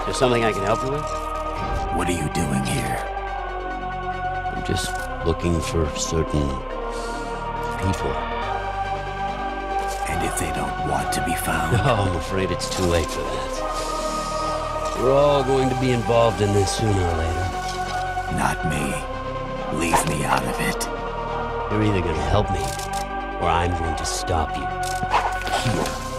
There's something I can help you with? What are you doing here? I'm just looking for certain people. And if they don't want to be found? No, I'm afraid it's too late for that. We're all going to be involved in this sooner or later. Not me. Leave me out of it. You're either going to help me, or I'm going to stop you. Here.